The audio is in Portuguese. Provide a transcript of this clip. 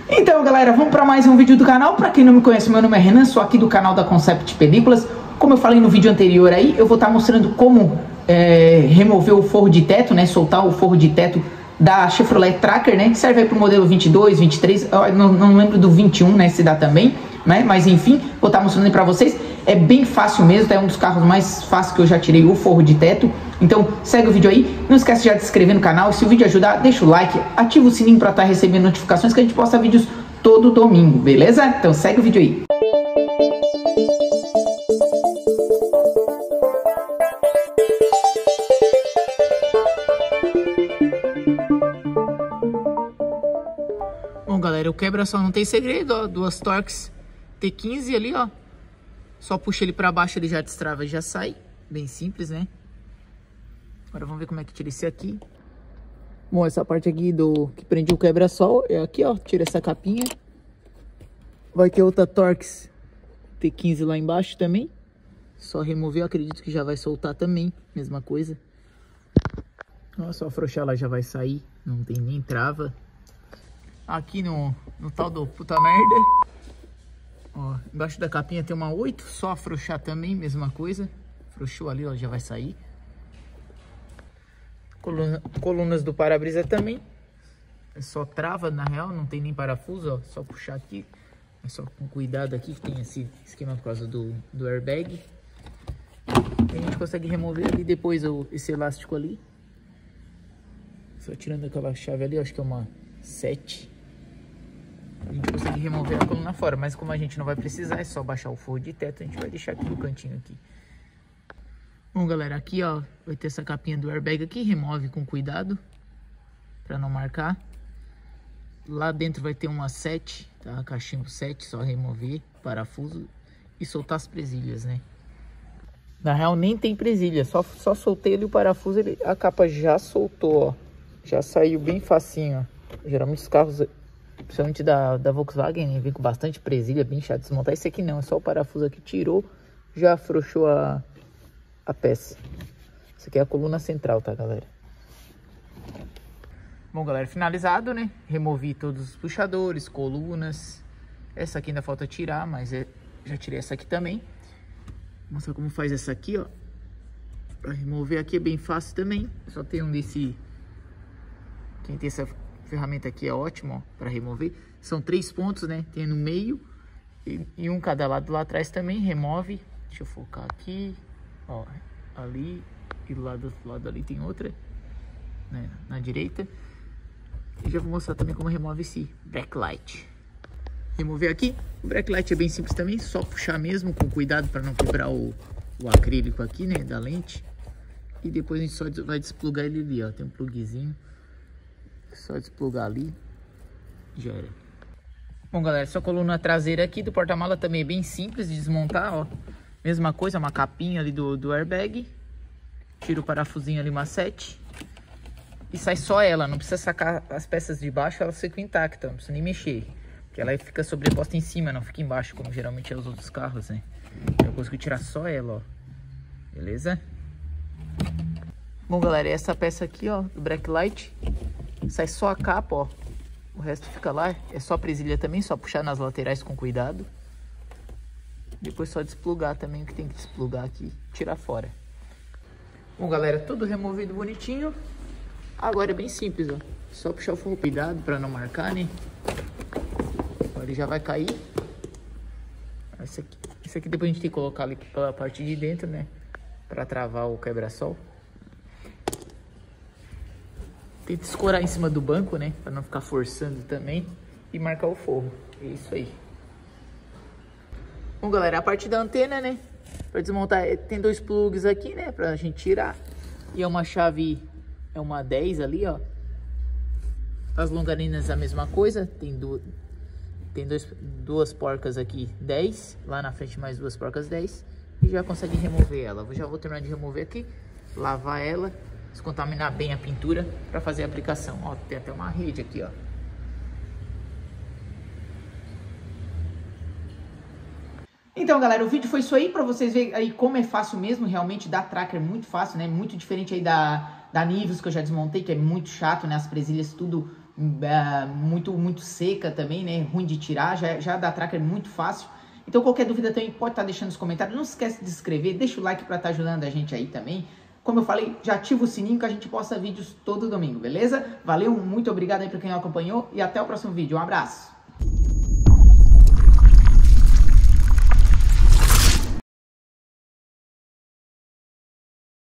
Então, galera, vamos para mais um vídeo do canal. Para quem não me conhece, meu nome é Renan, sou aqui do canal da Concept Películas. Como eu falei no vídeo anterior aí, eu vou estar mostrando como remover o forro de teto, né? Soltar o forro de teto da Chevrolet Tracker, né? Que serve aí para o modelo 22, 23, não lembro do 21, né? Se dá também, né? Mas enfim, vou estar mostrando aí para vocês. É bem fácil mesmo, é um dos carros mais fáceis que eu já tirei o forro de teto. Então segue o vídeo aí, não esquece de se inscrever no canal. Se o vídeo ajudar, deixa o like, ativa o sininho para estar recebendo notificações que a gente posta vídeos todo domingo, beleza? Então segue o vídeo aí. Bom, galera, o quebra-só não tem segredo, ó, duas Torx T15 ali, ó. Só puxa ele pra baixo, ele já destrava e já sai. Bem simples, né? Agora vamos ver como é que tira esse aqui. Bom, essa parte aqui que prende o quebra-sol é aqui, ó. Tira essa capinha. Vai ter outra Torx T15 lá embaixo também. Só remover, eu acredito que já vai soltar também. Mesma coisa. Ó, só afrouxar lá já vai sair. Não tem nem trava. Aqui no tal do puta merda. Ó, embaixo da capinha tem uma 8, só afrouxar também, mesma coisa. Afrouxou ali, ó, já vai sair. Colunas do para-brisa também. É só trava, na real, não tem nem parafuso, ó. Só puxar aqui. É só com cuidado aqui, que tem esse esquema por causa do airbag. A gente consegue remover ali depois esse elástico ali. Só tirando aquela chave ali, acho que é uma 7. A gente consegue remover a coluna fora, mas como a gente não vai precisar, é só baixar o forro de teto, a gente vai deixar aqui no cantinho aqui. Bom, galera, aqui ó, vai ter essa capinha do airbag aqui, remove com cuidado, para não marcar. Lá dentro vai ter uma 7, tá? Cachimbo 7, só remover, parafuso e soltar as presilhas, né? Na real nem tem presilha, só soltei ali o parafuso, a capa já soltou, ó. Já saiu bem facinho, ó. Geralmente os carros, principalmente da Volkswagen, né, vem com bastante presilha, bem chato de desmontar. Esse aqui não, é só o parafuso aqui, tirou, já afrouxou a peça. Isso aqui é a coluna central, tá, galera? Bom, galera, finalizado, né? Removi todos os puxadores, colunas. Essa aqui ainda falta tirar, mas já tirei essa aqui também. Vou mostrar como faz essa aqui, ó. Pra remover aqui é bem fácil também. Só tem um desse... Quem tem essa ferramenta aqui é ótimo, ó, para remover. São 3 pontos, né? Tem no meio e um cada lado lá atrás também. Remove. Deixa eu focar aqui. Ó, ali e do lado ali tem outra, né? Na direita. E já vou mostrar também como remove esse backlight. Remover aqui. O backlight é bem simples também. Só puxar mesmo com cuidado para não quebrar o acrílico aqui, né? Da lente. E depois a gente só vai desplugar ele ali, ó. Tem um plugzinho. Só desplugar ali, já era. Bom, galera, essa coluna traseira aqui do porta-mala também é bem simples de desmontar, ó. Mesma coisa, uma capinha ali do airbag. Tira o parafusinho ali, uma 7. E sai só ela, não precisa sacar as peças de baixo, ela fica intacta, não precisa nem mexer. Porque ela fica sobreposta em cima, não fica embaixo, como geralmente é os outros carros, né? Eu consigo tirar só ela, ó. Beleza? Bom, galera, essa peça aqui, ó, do backlight. Sai só a capa, ó. O resto fica lá. É só presilha também, só puxar nas laterais com cuidado. Depois só desplugar também o que tem que desplugar aqui, tirar fora. Bom, galera, tudo removido bonitinho. Agora é bem simples, ó. Só puxar o forro, cuidado para não marcar, né? Agora ele já vai cair. Esse aqui depois a gente tem que colocar ali pela parte de dentro, né? Para travar o quebra-sol. Tenta escorar em cima do banco, né? Pra não ficar forçando também. E marcar o forro. É isso aí. Bom, galera, a parte da antena, né? Pra desmontar, tem 2 plugs aqui, né? Pra gente tirar. E é uma chave, é uma 10 ali, ó. As longarinas a mesma coisa. Tem duas porcas aqui, 10. Lá na frente mais 2 porcas, 10. E já consegue remover ela. Já vou terminar de remover aqui. Lavar ela. Descontaminar bem a pintura para fazer a aplicação. Ó, tem até uma rede aqui, ó. Então, galera, o vídeo foi isso aí para vocês verem aí como é fácil mesmo, realmente da Tracker é muito fácil, né? Muito diferente aí da Nivus que eu já desmontei, que é muito chato, né? As presilhas tudo muito seca também, né? Ruim de tirar, já dá tracker muito fácil. Então qualquer dúvida também pode estar deixando nos comentários. Não se esquece de se inscrever, deixa o like para estar ajudando a gente aí também. Como eu falei, já ativa o sininho que a gente posta vídeos todo domingo, beleza? Valeu, muito obrigado aí para quem acompanhou e até o próximo vídeo. Um abraço!